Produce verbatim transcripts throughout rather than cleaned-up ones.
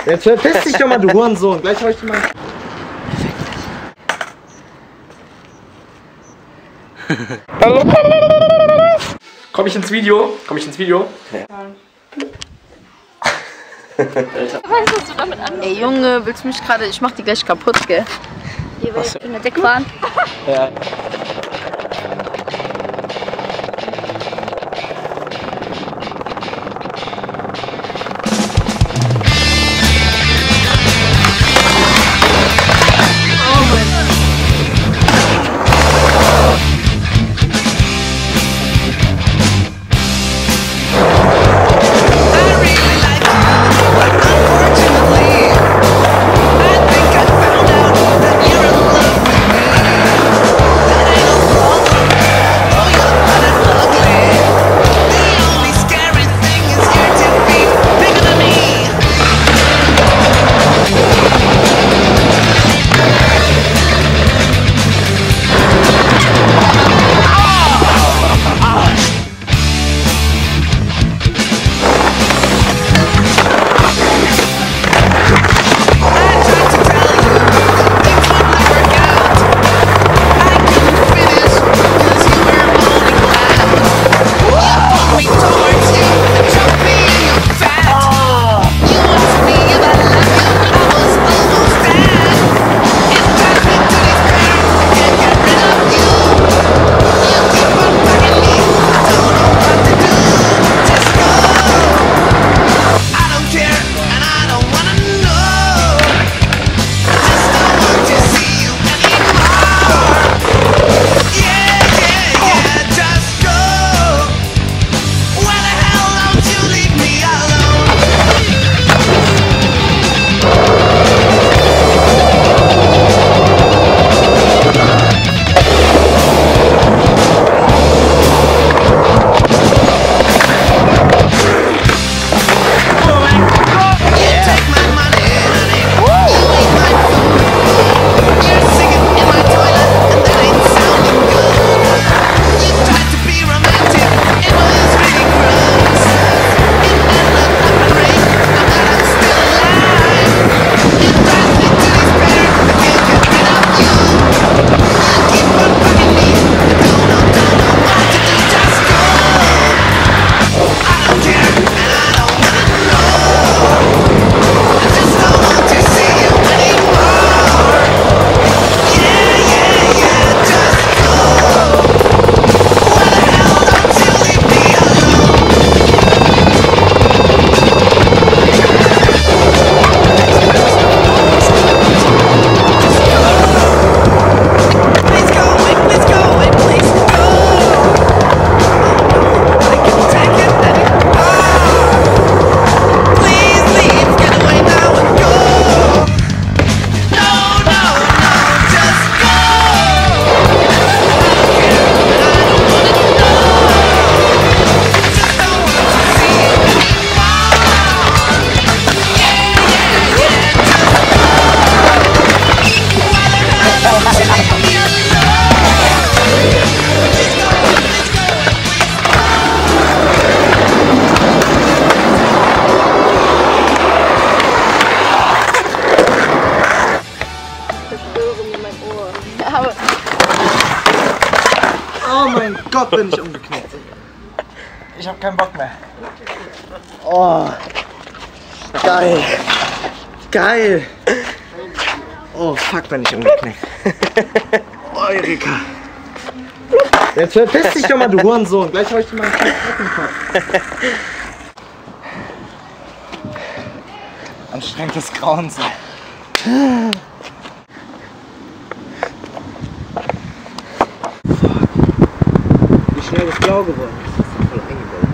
Jetzt verpiss dich doch mal, du Hurensohn. Gleich hau ich dir mal. Komm ich ins Video? Komm ich ins Video? Nein. Was hast du damit an? Ey Junge, willst du mich gerade? Ich mach die gleich kaputt, gell? Hier will ich in der Deck fahren. Ja. Oh mein Gott, bin ich umgeknickt. Ich hab keinen Bock mehr. Oh. Geil. Geil. Oh fuck, bin ich umgeknickt. Oh, Erika. Jetzt verpiss dich doch mal, du Hurensohn. Gleich hau ich dir mal einen Kopf. Anstrengendes Grauensal. Wie schnell das blau geworden ist. Das sieht voll eingebaut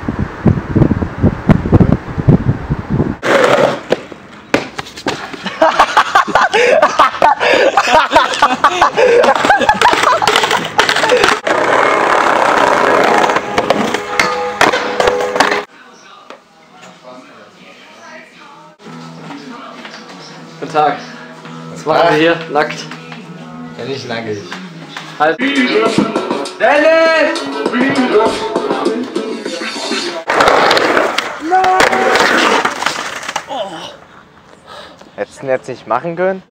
Guten Tag. Was machen wir hier? Nackt? Ja, nicht nackig. Halt. Dennis! Hättest du ihn jetzt nicht machen können?